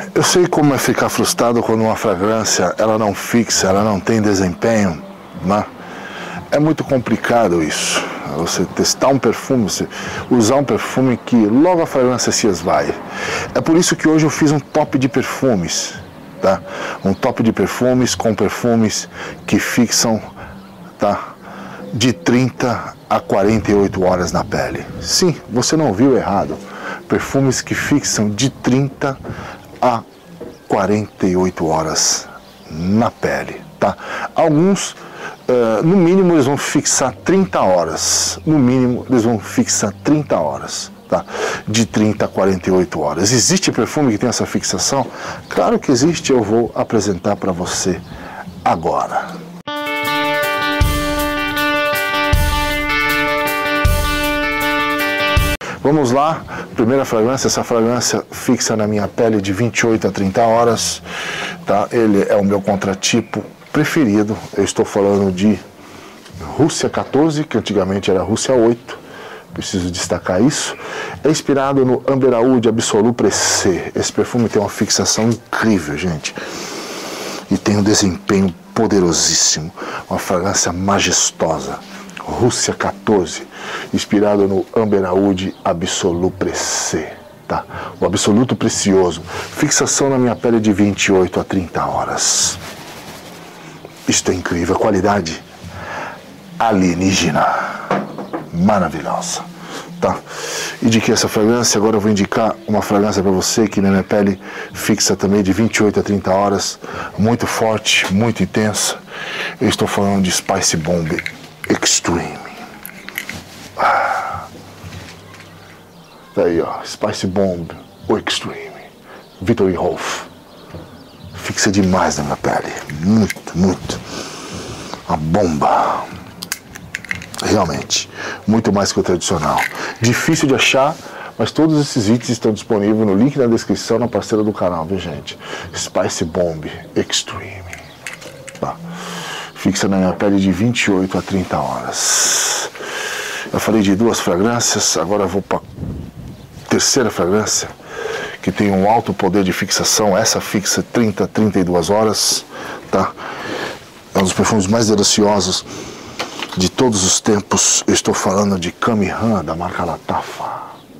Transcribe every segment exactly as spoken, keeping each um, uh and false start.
Eu sei como é ficar frustrado quando uma fragrância ela não fixa, ela não tem desempenho, né? É muito complicado isso. Você testar um perfume, você usar um perfume que logo a fragrância se esvai. É por isso que hoje eu fiz um top de perfumes, tá? Um top de perfumes com perfumes que fixam, tá? De trinta a quarenta e oito horas na pele. Sim, você não viu errado. Perfumes que fixam de trinta a quarenta e oito horas na pele, tá? Alguns, uh, no mínimo, eles vão fixar trinta horas. No mínimo, eles vão fixar trinta horas, tá? De trinta a quarenta e oito horas. Existe perfume que tem essa fixação? Claro que existe, eu vou apresentar para você agora. Vamos lá, primeira fragrância, essa fragrância fixa na minha pele de vinte e oito a trinta horas, tá? Ele é o meu contratipo preferido, eu estou falando de Rússia quatorze, que antigamente era Rússia oito, preciso destacar isso. É inspirado no Amber Oud Absolu Pressé. Esse perfume tem uma fixação incrível, gente, e tem um desempenho poderosíssimo, uma fragrância majestosa. Rússia quatorze, inspirado no Amber Oud Absolu Pressé, tá? O absoluto precioso. Fixação na minha pele de vinte e oito a trinta horas. Isto é incrível, qualidade alienígena, maravilhosa, tá? E de que essa fragrância, agora eu vou indicar uma fragrância para você que na minha pele fixa também de vinte e oito a trinta horas, muito forte, muito intensa. Eu estou falando de Spice Bomb Extreme. Ah. Tá aí, ó, Spice Bomb, o Extreme, Victory Hof. Fixa demais na minha pele, muito, muito. Uma bomba. Realmente, muito mais que o tradicional. Difícil de achar, mas todos esses itens estão disponíveis no link na descrição, na parceira do canal, viu, gente? Spice Bomb Extreme. Tá. Fixa na minha pele de vinte e oito a trinta horas. Eu falei de duas fragrâncias, agora eu vou para a terceira fragrância, que tem um alto poder de fixação. Essa fixa trinta a trinta e duas horas, tá? É um dos perfumes mais deliciosos de todos os tempos. Eu estou falando de Camihan, da marca Lattafa.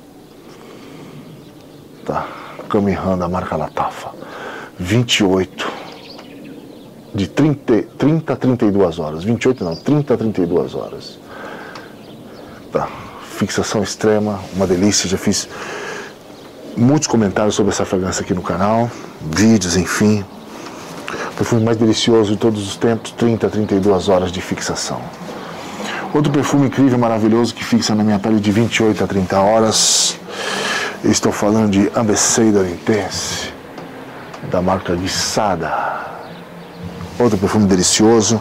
Tá? Camihan, da marca Lattafa. vinte e oito. De trinta, trinta a trinta e duas horas. vinte e oito não, trinta a trinta e duas horas. Tá. Fixação extrema, uma delícia. Já fiz muitos comentários sobre essa fragrância aqui no canal. Vídeos, enfim. Perfume mais delicioso de todos os tempos. trinta a trinta e duas horas de fixação. Outro perfume incrível, maravilhoso, que fixa na minha pele de vinte e oito a trinta horas. Eu estou falando de Ambassador Intense, da marca Guiçada. Outro perfume delicioso.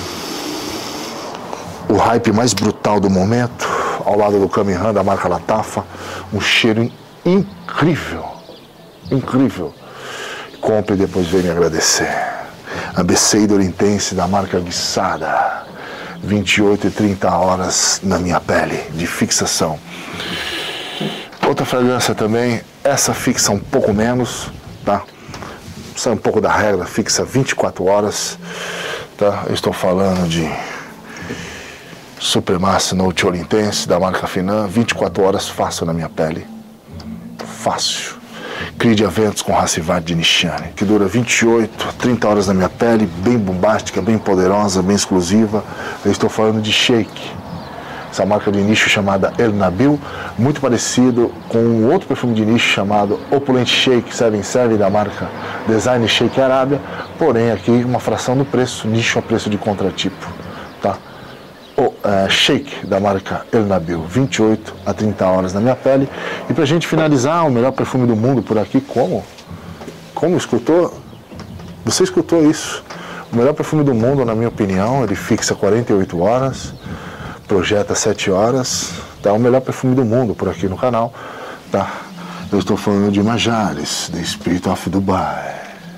O hype mais brutal do momento, ao lado do Camihan, da marca Lattafa. Um cheiro incrível. Incrível. Compre e depois vem me agradecer. Ambassador Intense, da marca Guiçada. vinte e oito e trinta horas na minha pele, de fixação. Outra fragrância também, essa fixa um pouco menos, tá? Sai um pouco da regra, fixa vinte e quatro horas, tá? Eu estou falando de Supremacy Note All Intense, da marca Finan, vinte e quatro horas fácil na minha pele. Fácil. Creed Aventus com Racivat de Nishane, que dura vinte e oito a trinta horas na minha pele, bem bombástica, bem poderosa, bem exclusiva. Eu estou falando de Shake, essa marca de nicho chamada El Nabil, muito parecido com um outro perfume de nicho chamado Opulent Shake sete sete, da marca Design Shake Arábia, porém aqui uma fração do preço, nicho a preço de contratipo, tá? O uh, Shake, da marca El Nabil, vinte e oito a trinta horas na minha pele. E pra gente finalizar, o melhor perfume do mundo por aqui, como? Como escutou? Você escutou isso? O melhor perfume do mundo, na minha opinião, ele fixa quarenta e oito horas, projeta sete horas, tá? O melhor perfume do mundo por aqui no canal, tá? Eu estou falando de Majares, The Spirit of Dubai.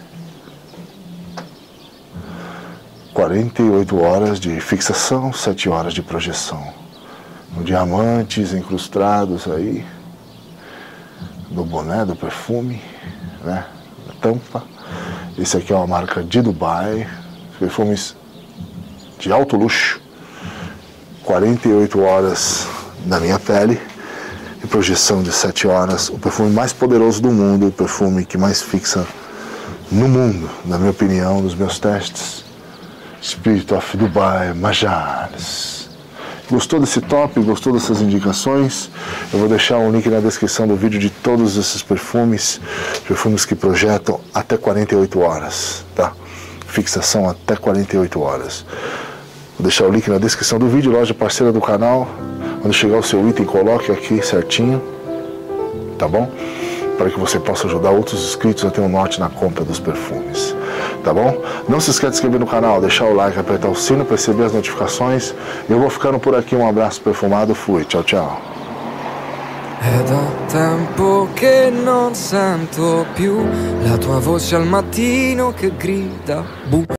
quarenta e oito horas de fixação, sete horas de projeção. Diamantes incrustados aí no boné do perfume, né? tampa. Esse aqui é uma marca de Dubai, perfumes de alto luxo, quarenta e oito horas na minha pele e projeção de sete horas. O perfume mais poderoso do mundo, o perfume que mais fixa no mundo, na minha opinião, nos meus testes. Spirit of Dubai Majars. Gostou desse top? Gostou dessas indicações? Eu vou deixar um link na descrição do vídeo de todos esses perfumes, perfumes que projetam até quarenta e oito horas, tá? Fixação até quarenta e oito horas. Vou deixar o link na descrição do vídeo, loja parceira do canal. Quando chegar o seu item, coloque aqui certinho, tá bom? Para que você possa ajudar outros inscritos a ter um norte na compra dos perfumes, tá bom? Não se esqueça de se inscrever no canal, deixar o like, apertar o sino para receber as notificações. Eu vou ficando por aqui, um abraço perfumado, fui, tchau, tchau. È da tempo che non sento più la tua voce al mattino che grida bu